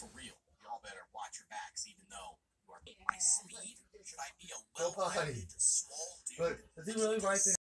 For real, y'all better watch your backs, even though you are my speed. Should I be a Go potty. well-rounded, small dude? But does he really write this?